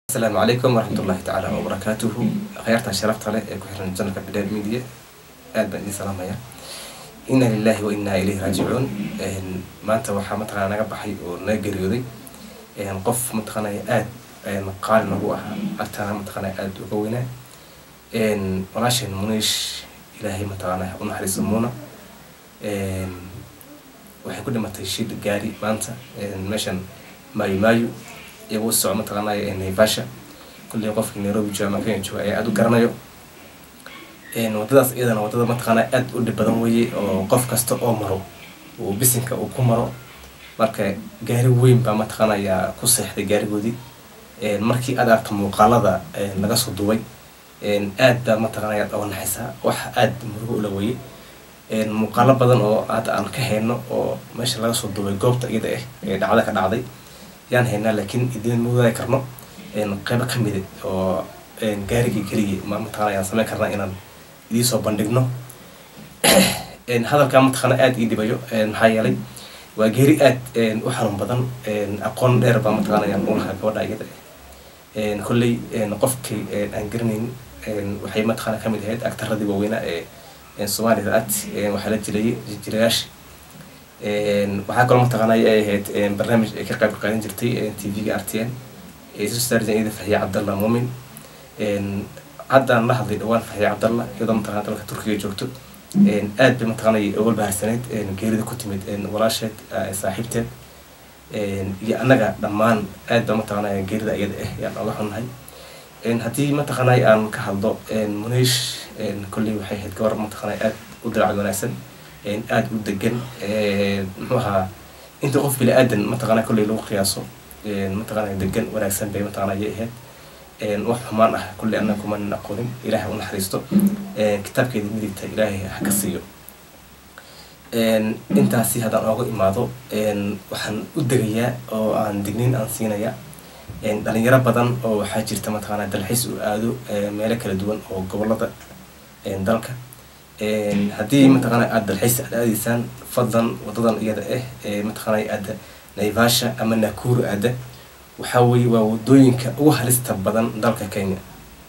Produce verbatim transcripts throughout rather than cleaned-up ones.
السلام عليكم ورحمة الله تعالى وبركاته. خيرت شرفت على كحرن جنة بداية ميديا قلب عندي سلام يا إنا لله وإنا إليه راجعون. ما أنت وحمد أنا نجب حي ونجر يودي نقف متخنا آد قال نبوها أكتر متخنا آد وقوينا إن وناشن منيش إلهي متخنا ونحرس المونا وحي كل ما تشيد جاري ما أنت مشان مايو مايو يوسع متقناة إن باشا كل يوقف في نيروبي جوا مكان جوا أي أدو كرنايو إن وتدرس إذا وتدرس متقناة أد ودي بدنوي وقف كستو أمره وبسنك وكمره مركا جاري وين بمتقناة يا كوسح جاري ودي إن مركي أدرت مقالة إن لقص الدوي إن أد متقناة أو نحسها وح أد مرو لوي إن مقالة بدن أو أد أن كهينه أو مش لقص الدوي جوبت إذا إيه دعوة كدعوة yaan haynaa laakiin idin muudada karno in qayb ka mid ah oo in gaarigi kaliya ma mataanayaan sameyn karnaa inaan idin soo bandhigno in hadalka mataana aad ii dhibayo in maxaa yeelay waa geeri aad in u xarun badan in aqoon dheer ba mataanayaan oo laha gabadha iyada in kulli in qofkii aan garanayn in waxay mataana ka mid ahayd aktaradii waaweynaa ee in Soomaaliya aad waxa la jiray jiraash waxaa kaloo mataqaanay ay ahayd barnaamij ay ka qayb qaadan jirtay T V-ga R T N ee soo saartay Iida Fahiya Cabdalla Muumin hadda la hadlay dhawaan Fahiya Cabdalla iyadoo mataqaanay dalka Turkiga joogto aad bay mataqaanay ugu baahsaneed geerida ku timid walaasheed saaxiibteed iyo anaga dhammaan aad ba mataqaanay geerida iyada ah yaan uga xunnahay haddii mataqaanay aan ka hadlo Munish kulli waxay ahayd gabar mataqaanay aad u daacad wanaagsan إن آد ودجن محها أنت قف بلا آدن متقنا كل لو قياسه إن متقنا دجن ولا سن بي متقنا يهد إن وح مانه كل أنكم من نقولين إله ونحرسته كتاب كده مديت إلهي حكسيه إن أنت هسي هذا أقول إماذو إن وحن ودجيا أو عن دجنين عن سينايا إن دلني رب بدن أو حاجر تمتقنا دلحس وآدو مالك الدون أو قبلة إن دلك haddii mataqaanay aad dalxiis aadaysaan fadlan wadadan iyada ah mataqaanay aad Naivasha ama Nakuru aada waxa weey waa wadooyinka ugu halista badan dalka Kenya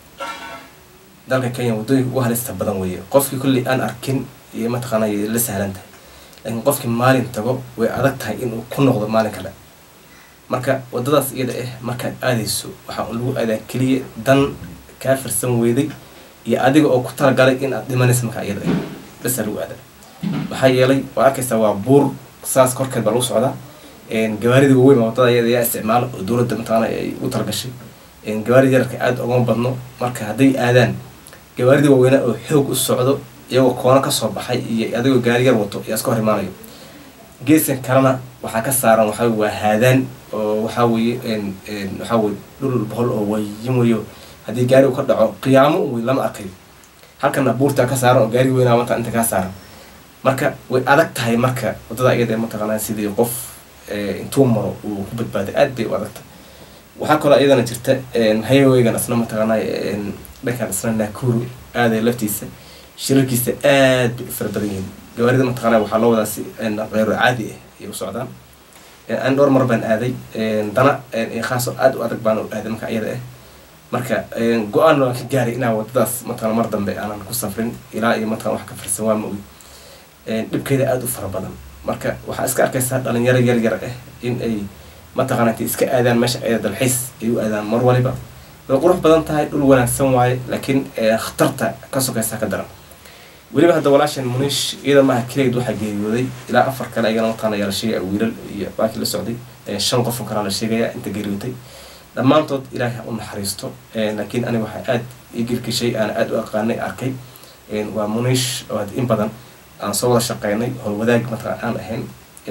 dalka Kenya wadooyinka ugu halista badan weeye qofkii kulli aan arkin iyo mataqaanay la sahlantahay laakiin qofkii maalin tago way adag tahay inuu ku noqdo maalin kale marka wadadaas iyada ah marka aadayso waxa lagu aadaa kaliya dan ka farsan weeday iyo adiga oo ku talagalay in aad dhimanayso marka iyada bas lagu aada waxa yeelay waa arkaysa waa buur saas korkeed baa lagu socdaa in gawaarida weyn wadada iyada yaa isticmaal oo dawladda mataqaana ay u talagashay in gawaarida yarka aad uga badno marka haday aadaan gawaarida weyn oo xoog u socdo iyagoo koona ka soo baxay iyo adigoo gaari yar wato yaa iska hor imaanayo geesan kalena waxa ka saaran waxa waa haadaan oo waxa weeye in waxa weeye dhul boqol oo wayimayo haddii gaari uu ka dhaco qiyaamo uu lama arkay halkana buurta ka saaran oo gaari weynaa wanta inta ka saaran marka way adag tahay marka wadada iyada mataqaanaa sidii qof intuu maro uu ku badbaaday aad bay u adagtahay waxa kale iyadana jirta highway-gan asna mataqaanaa dhankan asna Nakuru aaday laftiisa shirkiisa aad bay fara badan yihiin gawaarida mataqaanaa waxaa loo wadaa si qeyr caadi ah ay u socdaan aan dhowr mar baan aaday dana khaas aad u adag baan u aaday marka iyada ah marka go'aan waan ka gaaray inaan wadadaas mataqaanaa mar dambe aanan ku safrin ilaa iyo mataqaanaa wax ka farsan waa ma ogi dhibkeeda aad u fara badan marka waxa iska arkaysaa dhalinyaro yar yar ah in ay mataqaanaa iska aadaan meesha ay dalxiis ay u aadaan mar waliba way qurux badan tahay dhul wanaagsan waaye laakiin khatarta ka sokaysa ka daran waliba hadda walaashan Munish iyada ma kaleed waxa geeriyooday ilaa afar kale ayagana mataqaanaa yar shay wiilal iyo baaki la socday shan qof kale la sheegaya inta geeriyootay dhammaantood ilaahay u naxariisto laakiin aniga waxa aad ii gilkishay aan aad u aqaanay arkay waa Munish oo in badan aan soo wada shaqeynay hol wadaag mataqaan aan ahayn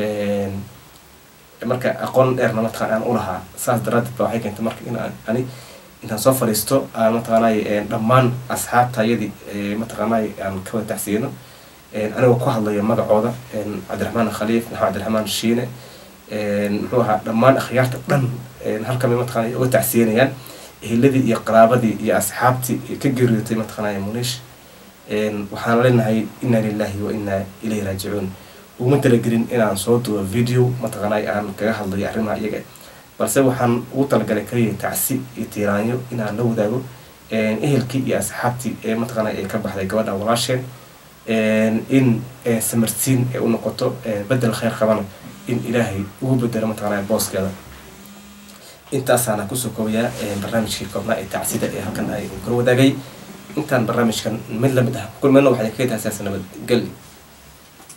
marka aqoon dheerna mataqaan aan u lahaa saas daraaddeed baa waxay keentay marka in aan ani intaan soo fariisto aan mataqaanay dhammaan asxaabtayadii mataqaanay aan ka wada taxsiino anigoo ku hadlayo magacooda Cabdiraxmaan Khaliif Maxamed Cabdiraxmaan Shiine muxuu ahaa dhammaan akhyaarta dhan halkan mataqaanay uga tacsiinayaan eheladii iyo qaraabadii iyo asxaabtii ka geeriyootay mataqaanay Munish waxaan leenahay inna lillahi wa inna ilayhi raaji'uun uma talagelin inaan soo duubo video mataqaanay aan kaga hadlayo arrimaha iyaga balse waxaan ugu talagalay kaliya tacsi iyo tiiraanyo inaan la wadaago ehelkii iyo asxaabtii ee mataqaanaa ay ka baxday gabadha walaasheen in samarsiin ay u noqoto bedel khayr qabana in ilaahay ugu bedelo mataqaanaa booskeeda. intaasaana kusoo koobayaa barnaamijkii koobnaa ee tacsida ee halkan ay kula wadaagay. intaan barnaamijkan mid lamid ah kulmayno waxay ka tahay nabad gel.